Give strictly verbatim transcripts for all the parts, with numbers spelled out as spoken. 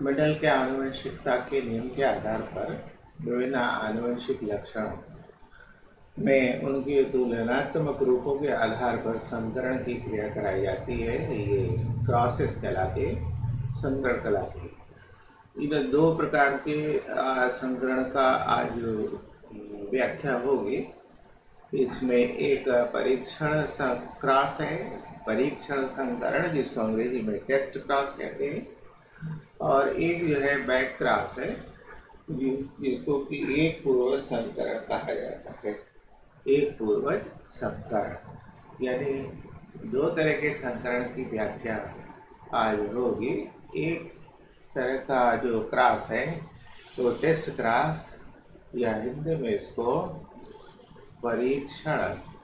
Mendel के आनुवंशिकता के नियम के आधार पर विभिन्न आनुवंशिक लक्षणों में उनके तुलनात्मक रूपों के आधार पर संकरण की क्रिया कराई जाती है। ये क्रॉसेस कहलाते, संकरण कहलाते। इन दो प्रकार के संकरण का आज व्याख्या होगी। इसमें एक परीक्षण क्रॉस है, परीक्षण संकरण, जिसको अंग्रेजी में टेस्ट क्रॉस कहते हैं, और एक जो है बैक क्रॉस है, जिसको कि एक पूर्वज संकरण कहा जाता है। एक पूर्वज संकरण यानी दो तरह के संकरण की व्याख्या आज होगी। एक तरह का जो क्रॉस है तो टेस्ट क्रॉस, या हिंदी में इसको परीक्षण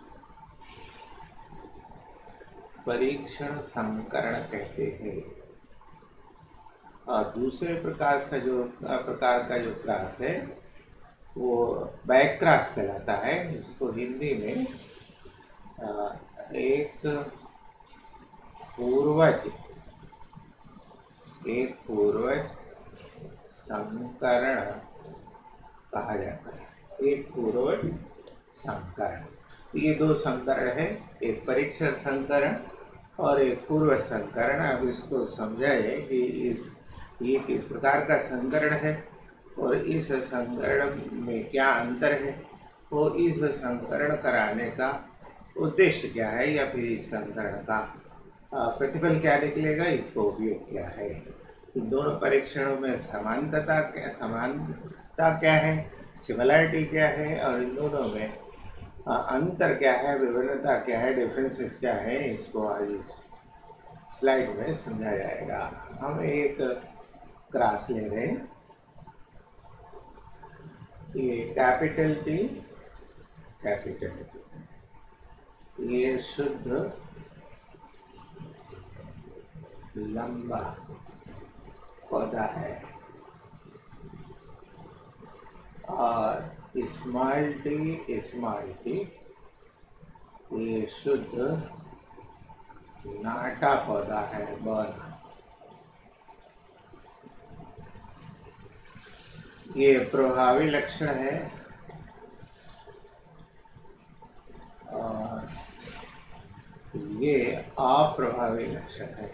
परीक्षण संकरण कहते हैं। और दूसरे प्रकार का जो प्रकार का जो क्रॉस है वो बैक क्रॉस कहलाता है। इसको हिंदी में एक पूर्वज एक पूर्वज संकरण कहा जाता है। एक पूर्वज संकरण, ये दो संकरण है, एक परीक्षण संकरण और एक पूर्व संकरण। अब इसको समझाए कि इस ये किस प्रकार का संकरण है और इस संकरण में क्या अंतर है, वो इस संकरण कराने का उद्देश्य क्या है, या फिर इस संकरण का प्रतिफल क्या निकलेगा, इसको उपयोग क्या है। इन दोनों परीक्षणों में समानता क्या समानता क्या है, सिमिलरिटी क्या है, और इन दोनों में अंतर क्या है, विभिन्नता क्या है, डिफरेंसेस क्या है, इसको आज स्लाइड में समझा जाएगा। हम एक क्रॉस ले रहे हैं, ये कैपिटल टी कैपिटल टी, ये शुद्ध लंबा पौधा है, और स्मॉल टी स्मॉल टी ये शुद्ध नाटा पौधा है, बौना। ये प्रभावी लक्षण है और ये अप्रभावी लक्षण है।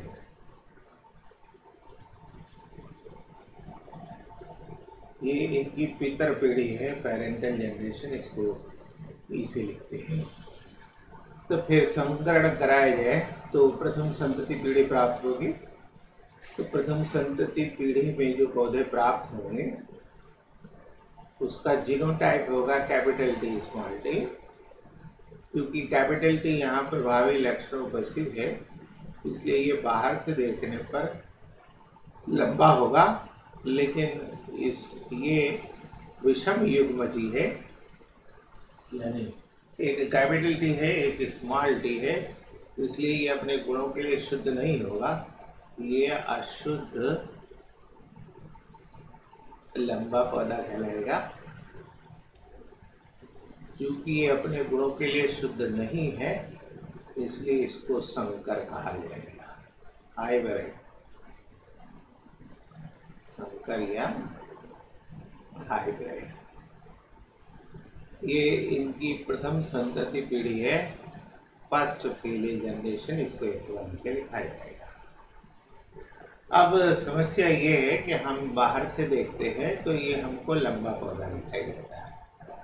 ये इनकी पितर पीढ़ी है, पेरेंटल जनरेशन, इसको इसे लिखते हैं। तो फिर संकरण कराया जाए तो प्रथम संतति पीढ़ी प्राप्त होगी। तो प्रथम संतति पीढ़ी में जो पौधे प्राप्त होंगे उसका जीनोटाइप होगा कैपिटल टी स्मॉल टी, क्योंकि कैपिटल टी यहाँ प्रभावी लक्षण उपस्थित है, इसलिए ये बाहर से देखने पर लंबा होगा, लेकिन इस ये विषम युग्मजी है, यानी एक कैपिटल टी है एक स्मॉल टी है, इसलिए ये अपने गुणों के लिए शुद्ध नहीं होगा, ये अशुद्ध लंबा पौधा कहलाएगा। क्योंकि ये अपने गुणों के लिए शुद्ध नहीं है, इसलिए इसको संकर कहा जाएगा, हाइब्रिड संकर या हाइब्रिड। ये इनकी प्रथम संतति पीढ़ी है, फर्स्ट फीली जनरेशन, इसको एक वन से लिखा जाएगा। अब समस्या ये है कि हम बाहर से देखते हैं तो ये हमको लंबा पौधा दिखाई देता है।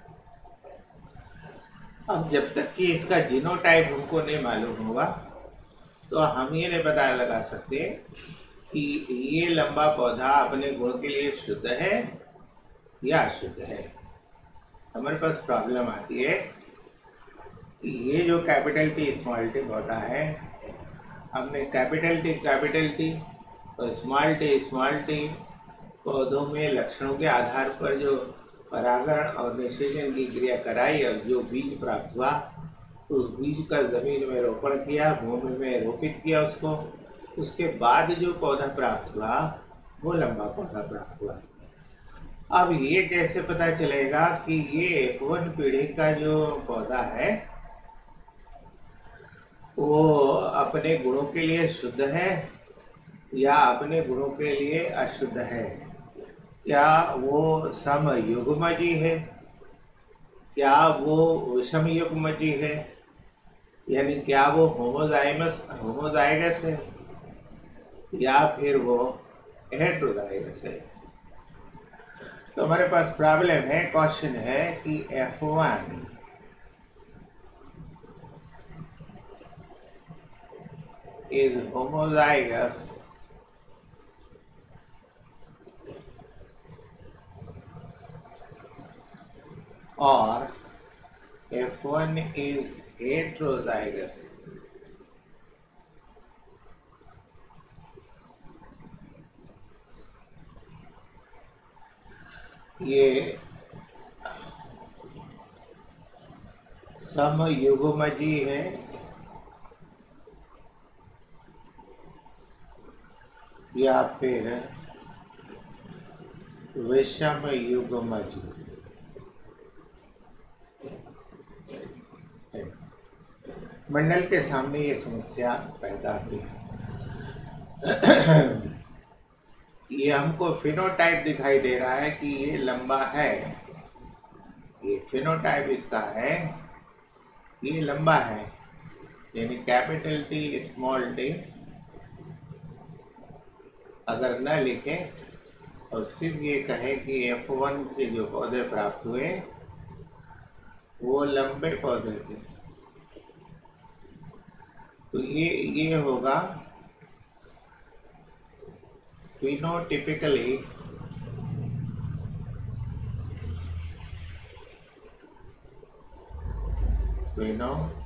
अब जब तक कि इसका जीनोटाइप हमको नहीं मालूम होगा तो हम ये नहीं पता लगा सकते कि ये लंबा पौधा अपने गुण के लिए शुद्ध है या अशुद्ध है। हमारे पास प्रॉब्लम आती है कि ये जो कैपिटल टी स्मॉल टी पौधा है, हमने कैपिटल टी कैपिटल टी और स्मॉल टी स्मॉल टी पौधों में लक्षणों के आधार पर जो परागण और निषेचन की क्रिया कराई और जो बीज प्राप्त हुआ, उस बीज का जमीन में रोपण किया, भूमि में रोपित किया उसको, उसके बाद जो पौधा प्राप्त हुआ वो लंबा पौधा प्राप्त हुआ। अब ये कैसे पता चलेगा कि ये एफ वन पीढ़ी का जो पौधा है वो अपने गुणों के लिए शुद्ध है या अपने गुणों के लिए अशुद्ध है? क्या वो समयुग्मजी है? क्या वो विषमयुग्मजी है? यानी क्या वो होमोजाइमस होमोजाइगस है या फिर वो हेटेरोजाइगस है? तो हमारे पास प्रॉब्लम है, क्वेश्चन है कि एफ वन इज होमोजाइगस और एफ वन is heterozygous. ये समयुग्मजी है या फिर विषमयुग्मजी? मंडल के सामने ये समस्या पैदा हुई। ये हमको फिनोटाइप दिखाई दे रहा है कि ये लंबा है, ये फिनोटाइप इसका है, ये लंबा है, यानी कैपिटल टी स्मॉल टी अगर न लिखे और सिर्फ ये कहे कि एफ वन के जो पौधे प्राप्त हुए वो लंबे पौधे थे, तो ये ये होगा फिनोटिपिकली फिनो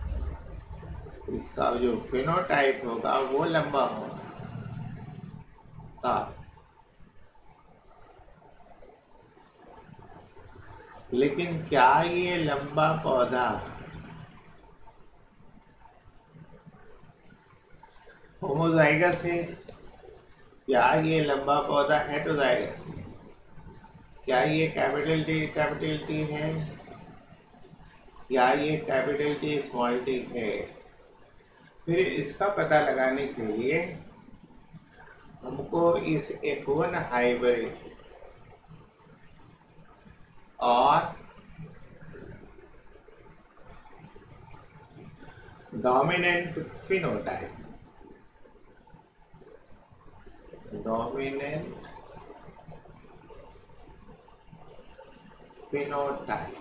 इसका जो फिनोटाइप होगा वो लंबा होगा। लेकिन क्या ये लंबा पौधा होमोजाइगस है या ये लंबा पौधा हेटेरोजाइगस है? क्या ये कैपिटल टी कैपिटल टी है या ये कैपिटल टी स्मॉल टी है? फिर इसका पता लगाने के लिए हमको इस एफ वन हाइब्रिड और डोमिनेंट फिनोटाइप डोमिनेंट फिनोटाइप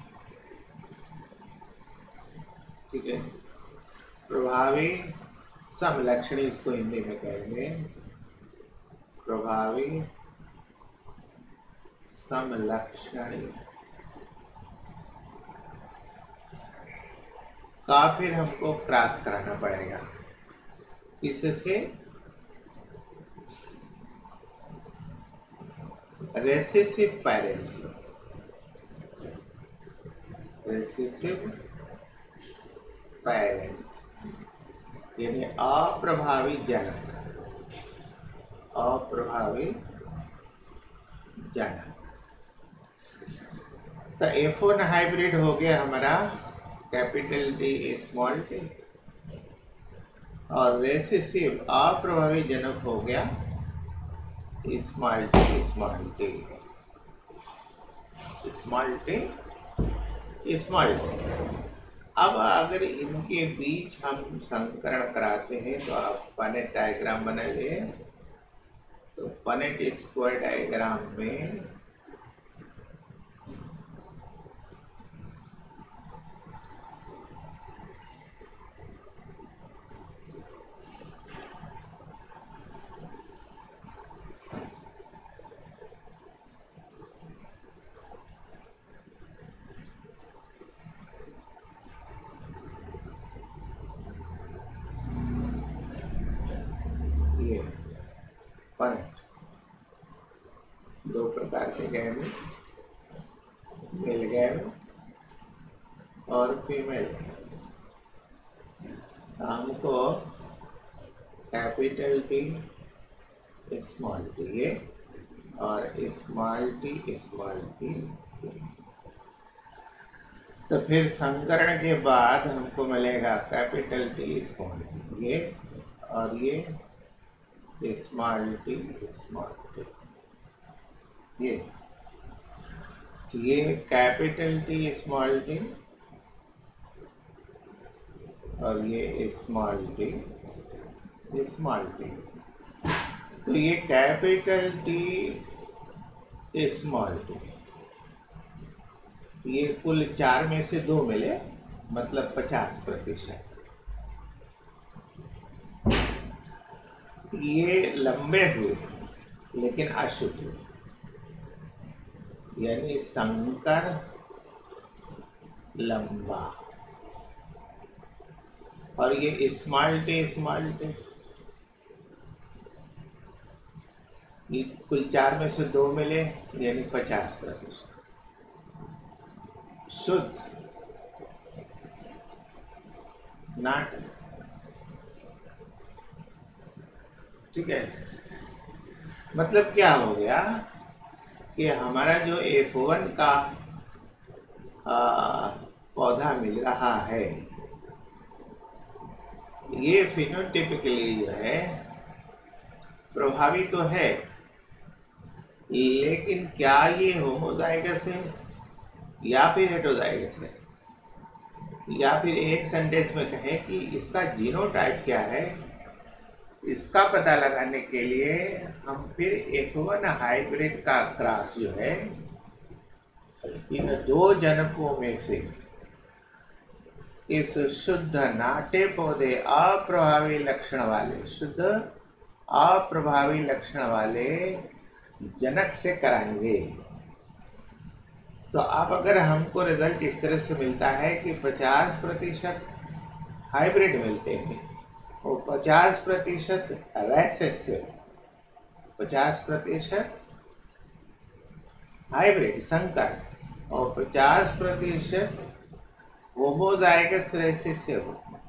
ठीक है, प्रभावी समलक्षणी इसको हिंदी में कहेंगे, प्रभावी समलक्षणी का फिर हमको क्रॉस कराना पड़ेगा किससे? रेसेसिव पेरेंट्स, रेसेसिव पेरेंट यानी अप्रभावी जनक, अप्रभावी जनक। तो एफ वन हाइब्रिड हो गया हमारा कैपिटल टी स्मॉल टी और रेसेसिव अप्रभावी जनक हो गया small T small T small T small T. अब अगर इनके बीच हम संकरण कराते हैं तो आप पनेट डायग्राम बना लिए, तो पनेट स्क्वायर डायग्राम में पनेट दो प्रकार के गैमेट, मेल गैमेट और फीमेल। हमको कैपिटल टी स्मॉल टी ये और स्मॉल टी स्मॉल टी, तो फिर संकरण के बाद हमको मिलेगा कैपिटल टी स्मॉल टी ये और ये स्मॉल टी स्मॉल टी, ये ये कैपिटल टी स्मॉल टी और ये स्मॉल टी स्मॉल टी। तो ये कैपिटल टी स्मॉल टी, ये कुल चार में से दो मिले, मतलब पचास प्रतिशत। ये लंबे हुए लेकिन अशुद्ध हुए, यानी संकर लंबा। और ये स्मॉल टी स्मॉल टी, ये कुल चार में से दो मिले, यानी पचास प्रतिशत शुद्ध नाट। ठीक है, मतलब क्या हो गया कि हमारा जो एफ वन का आ, पौधा मिल रहा है, ये फिनोटाइपिकली जो है प्रभावी तो है, लेकिन क्या ये होमोजाइगस है या फिर हेटेरोजाइगस है, या फिर एक सेंटेंस में कहें कि इसका जीनोटाइप क्या है, इसका पता लगाने के लिए हम फिर एफ वन हाइब्रिड का क्रॉस जो है इन दो जनकों में से इस शुद्ध नाटे पौधे अप्रभावी लक्षण वाले, शुद्ध अप्रभावी लक्षण वाले जनक से कराएंगे। तो अब अगर हमको रिजल्ट इस तरह से मिलता है कि पचास प्रतिशत हाइब्रिड मिलते हैं और पचास प्रतिशत रेसेसिव, पचास प्रतिशत हाइब्रिड संकर और पचास प्रतिशत होमोजाइगस रेसेसिव,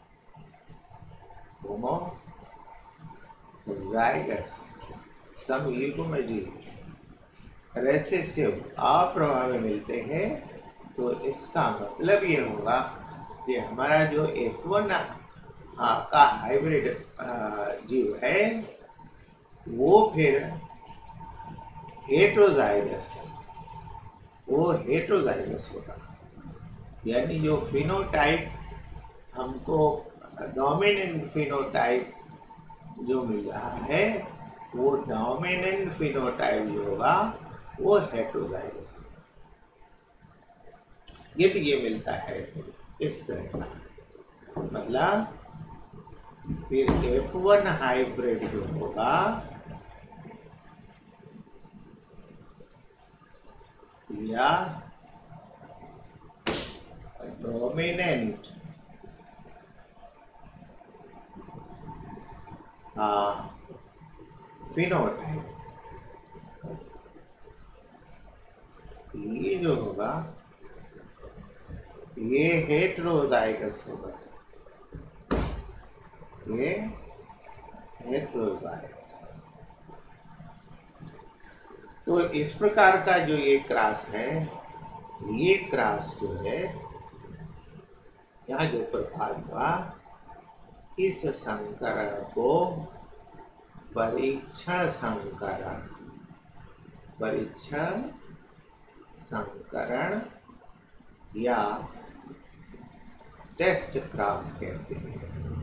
होमोजाइगस समयुग्मजी रेसेसिव अप्रभावी मिलते हैं, तो इसका मतलब ये होगा कि हमारा जो एफ वन का हाइब्रिड जीव है वो फिर हेटेरोजाइगस, वो हेटेरोजाइगस होगा। यानी जो फिनोटाइप हमको डोमिनेंट फिनोटाइप जो मिल रहा है, वो डोमिनेंट फिनोटाइप जो होगा वो हेटेरोजाइगस होगा। यदि ये मिलता है इस तरह का, मतलब फिर एफ वन हाइब्रिड जो होगा या डोमिनेंट फिनोटाइप, ये जो होगा ये हेटेरोजाइगस होगा, ये हेटेरोजाइगस। तो इस प्रकार का जो ये क्रॉस है, ये क्रॉस जो है यहाँ जो प्रभाव हुआ, इस संकरण को परीक्षण संकरण, परीक्षण संकरण या टेस्ट क्रॉस कहते हैं,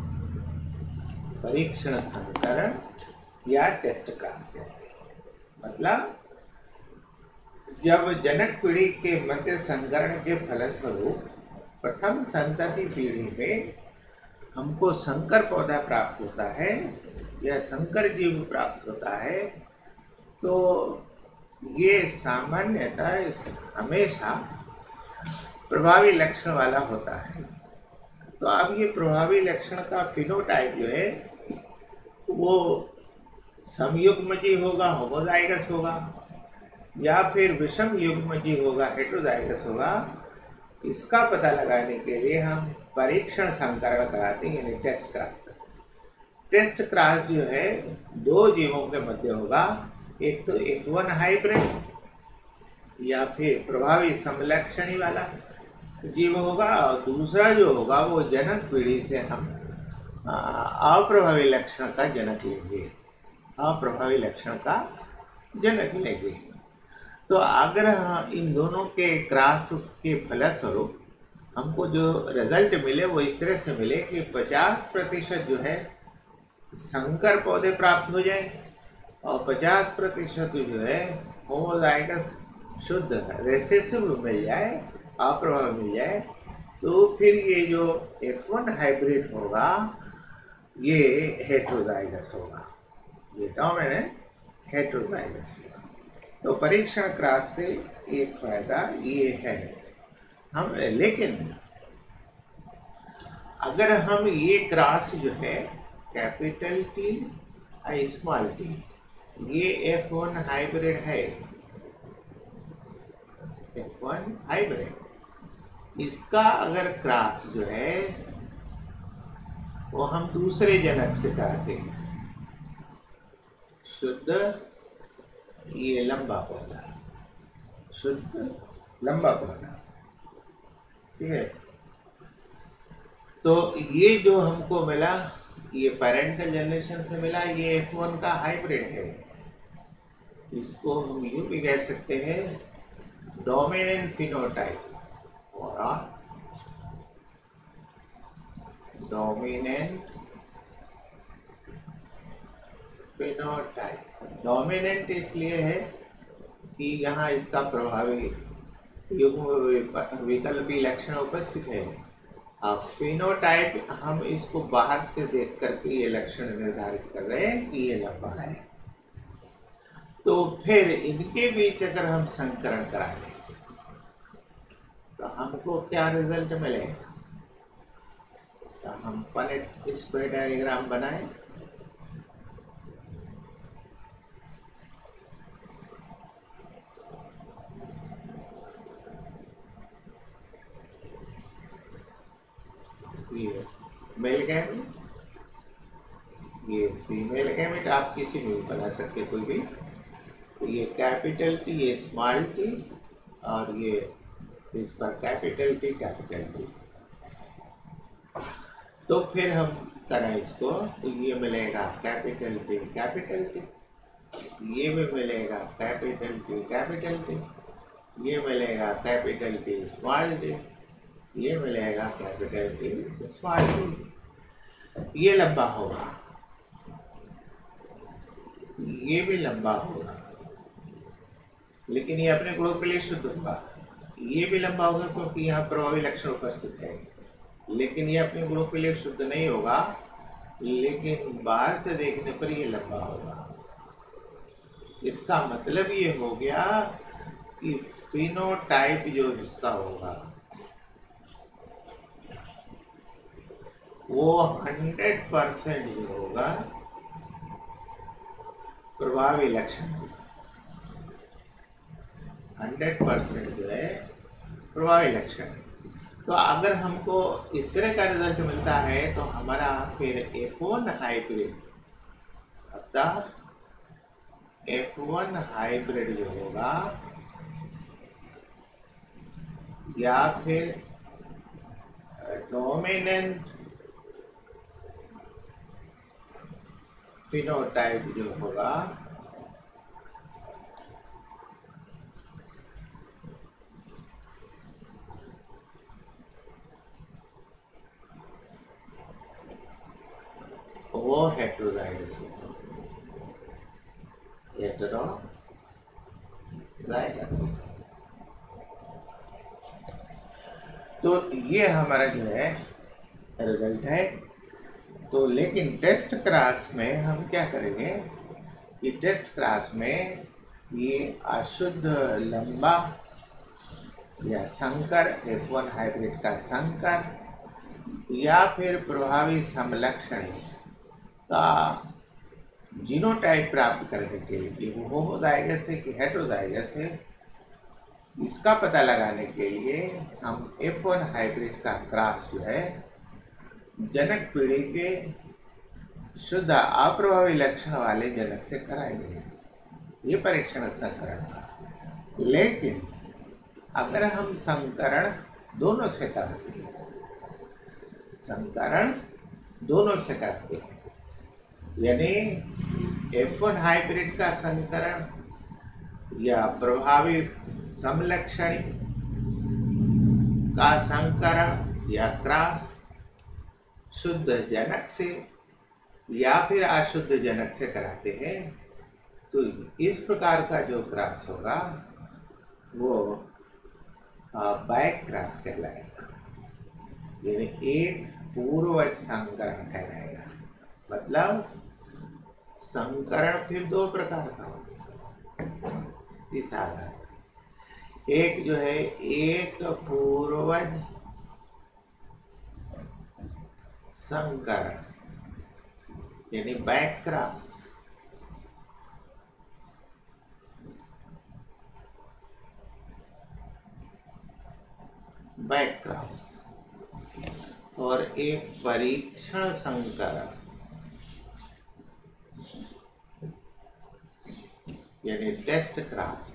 परीक्षण संकरण या टेस्ट क्रॉस कहते हैं। मतलब जब जनक पीढ़ी के मध्य संकरण के फलस्वरूप प्रथम संतति पीढ़ी में हमको संकर पौधा प्राप्त होता है या संकर जीव प्राप्त होता है, तो ये सामान्यतः हमेशा प्रभावी लक्षण वाला होता है। तो अब ये प्रभावी लक्षण का फिनोटाइप जो है वो समयुग्मजी होगा, होमोजाइगस होगा, या फिर विषम युग्मजी होगा, हेटेरोजाइगस होगा। इसका पता लगाने के लिए हम परीक्षण संकरण कराते हैं, यानी टेस्ट क्रॉस। टेस्ट क्रॉस जो है दो जीवों के मध्य होगा, एक तो एफ वन हाइब्रिड या फिर प्रभावी समलक्षणी वाला जीव होगा, और दूसरा जो होगा वो जनक पीढ़ी से हम अप्रभावी लक्षण का जनक लेंगे। अप्रभावी लक्षण का जनक लेंगे। तो अगर हाँ इन दोनों के क्रॉस के फलस्वरूप हमको जो रिजल्ट मिले वो इस तरह से मिले कि पचास प्रतिशत जो है संकर पौधे प्राप्त हो जाए और पचास प्रतिशत जो है होमोजाइगस शुद्ध रेसेसिव मिल जाए, अप्रभावी मिल जाए, तो फिर ये जो एफ वन हाइब्रिड होगा ये हेट्रोजाइगस होगा, ये डोमिनेंट हेट्रोजाइगस होगा। तो परीक्षण क्रॉस से एक फायदा ये है हम, लेकिन अगर हम ये क्रॉस जो है कैपिटल टी और स्मॉल टी, ये एफ वन हाइब्रिड है, एफ वन हाइब्रिड, इसका अगर क्रॉस जो है वो हम दूसरे जनक से कराते हैं, शुद्ध ये लंबा पौधा, शुद्ध लंबा पौधा, ठीक है। तो ये जो हमको मिला ये पेरेंटल जनरेशन से मिला, ये एफ वन का हाइब्रिड है। इसको हम यूं भी कह सकते हैं डोमिनेंट फिनोटाइप और डोमिनेंट फिनोटाइप। डोमिनेंट इसलिए है कि यहाँ इसका प्रभावी युग्म विकल्पी लक्षण उपस्थित है। अब फिनोटाइप हम इसको बाहर से देख करके ये लक्षण निर्धारित कर रहे हैं कि ये लंबा है। तो फिर इनके बीच अगर हम संकरण करा लें तो हमको क्या रिजल्ट मिलेगा? तो हम पनेट स्क्वायर डायग्राम बनाएं। ये मेल गैमेट, ये फीमेल गैमेट, आप किसी में भी बना सकते कोई भी। तो ये कैपिटल टी, ये स्मॉल टी, और ये इस पर कैपिटल टी कैपिटल टी। तो फिर हम करें इसको, तो ये मिलेगा कैपिटल टी कैपिटल टी, ये भी मिलेगा कैपिटल टी कैपिटल टी, ये मिलेगा कैपिटल टी स्मॉल टी, ये मिलेगा कैपिटल टी स्मॉल टी। ये लंबा होगा, ये भी लंबा होगा, लेकिन ये अपने गुणों के लिए शुद्ध होगा। ये भी लंबा होगा क्योंकि यहाँ प्रभावी लक्षण उपस्थित है, लेकिन ये अपने गुणों के लिए शुद्ध नहीं होगा, लेकिन बाहर से देखने पर ये लंबा होगा। इसका मतलब ये हो गया कि फिनोटाइप जो इसका होगा वो हंड्रेड परसेंट जो होगा प्रभावी लक्षण होगा, हंड्रेड परसेंट जो है प्रभावी लक्षण। तो अगर हमको इस तरह का रिजल्ट मिलता है तो हमारा फिर एफ वन हाइब्रिड, अतः एफ वन हाइब्रिड जो होगा या फिर डोमिनेंट फिनोटाइप जो होगा वो हेटेरोजाइगस होगा, हेटेरोजाइगस। तो ये हमारा जो है रिजल्ट है। तो लेकिन टेस्ट क्रॉस में हम क्या करेंगे कि टेस्ट क्रॉस में ये अशुद्ध लंबा या संकर एफ वन हाइब्रिड का संकर या फिर प्रभावी समलक्षणी का जीनोटाइप प्राप्त करने के लिए वो होमोजाइगस है कि हेटेरोजाइगस है, इसका पता लगाने के लिए हम एफ वन हाइब्रिड का क्रॉस जो है जनक पीढ़ी के शुद्ध अप्रभावी लक्षण वाले जनक से कराएंगे। ये परीक्षण संकरण था। लेकिन अगर हम संकरण दोनों से कराते हैं, संकरण दोनों से कराते हैं, यानी एफ वन हाइब्रिड का संकरण या प्रभावी समलक्षणी का संकरण या क्रॉस शुद्ध जनक से या फिर अशुद्ध जनक से कराते हैं, तो इस प्रकार का जो क्रॉस होगा वो बैक क्रॉस कहलाएगा, यानी एक पूर्वज संकरण कहलाएगा। मतलब संकरण फिर दो प्रकार का होगा इस आधार, एक जो है एक पूर्वज संकरण यानी बैक क्रॉस, बैक क्रॉस, और एक परीक्षण संकरण यानी टेस्ट क्रॉस,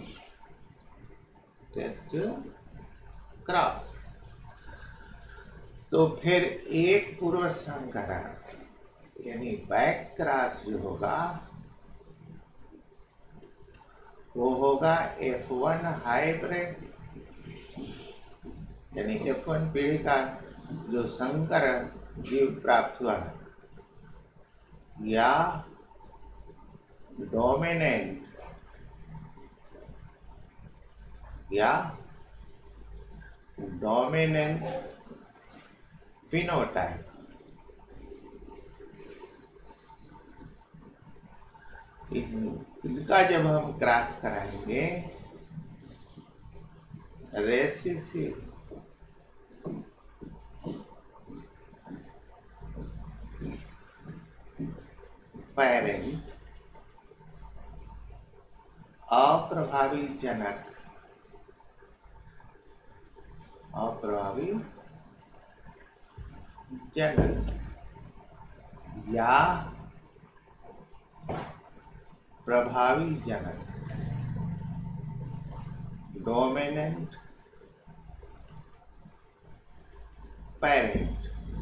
टेस्ट क्रॉस। तो फिर एक पूर्व संकरण यानी बैक क्रॉस जो होगा वो होगा एफ वन हाइब्रिड, यानी एफ वन पीढ़ी का जो संकरण जीव प्राप्त हुआ या डोमिनेंट या डोमिनेंट फिनोटाइप, इनका जब हम क्रॉस कराएंगे रेसेसिव पेरेंट अप्रभावी जनक, अप्रभावी जनक या प्रभावी जनक, डोमिनेंट पेरेंट,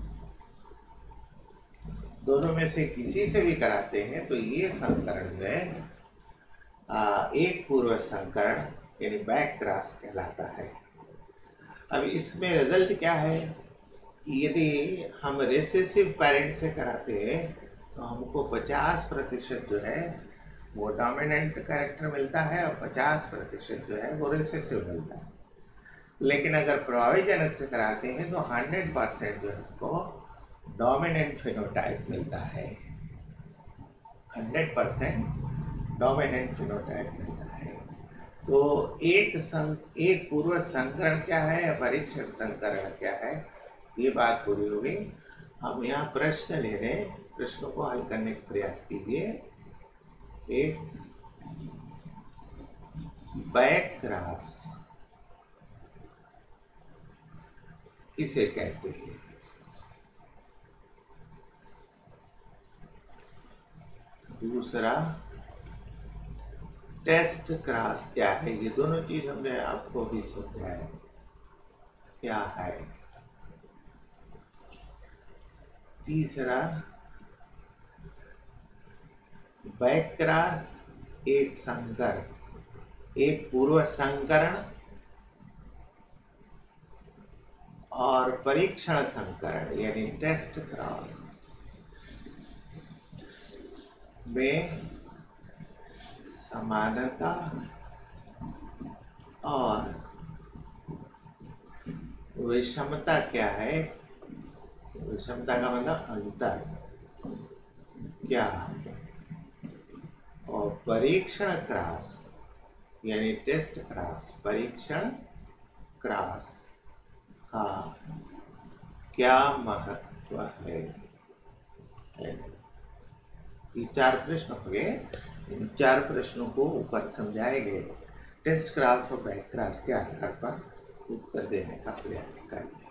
दोनों में से किसी से भी कराते हैं तो ये संकरण में एक पूर्व संकरण यानी बैक क्रॉस कहलाता है। अब इसमें रिजल्ट क्या है, यदि हम रेसेसिव पेरेंट से कराते हैं तो हमको पचास प्रतिशत जो है वो डोमिनेंट कैरेक्टर मिलता है और पचास प्रतिशत जो है वो रेसेसिव मिलता है। लेकिन अगर प्रभावी जनक से कराते हैं तो हंड्रेड परसेंट जो है उसको डोमिनेंट फिनोटाइप मिलता है, हंड्रेड परसेंट डोमिनेंट फिनोटाइप मिलता है। तो एक सं, एक पूर्व संकरण क्या है या परीक्षण संकरण क्या है, ये बात पूरी हो गई। हम यहाँ प्रश्न ले रहे हैं, प्रश्नों को हल करने का प्रयास कीजिए। एक बैक क्रॉस किसे कहते हैं? दूसरा टेस्ट क्रॉस क्या है? ये दोनों चीज हमने आपको भी समझाया क्या है। तीसरा बैक क्रॉस एक संकर, एक पूर्व संकरण और परीक्षण संकरण यानी टेस्ट क्रॉस में समानता और विषमता क्या है? विषमता का मतलब अंतर क्या है? और परीक्षण क्रॉस यानी टेस्ट क्रॉस, परीक्षण क्रॉस का क्या महत्व है? ये चार प्रश्न हो गए। इन चार प्रश्नों को ऊपर समझाए गए टेस्ट क्रॉस और बैक क्रॉस के आधार पर उत्तर देने का प्रयास करिए।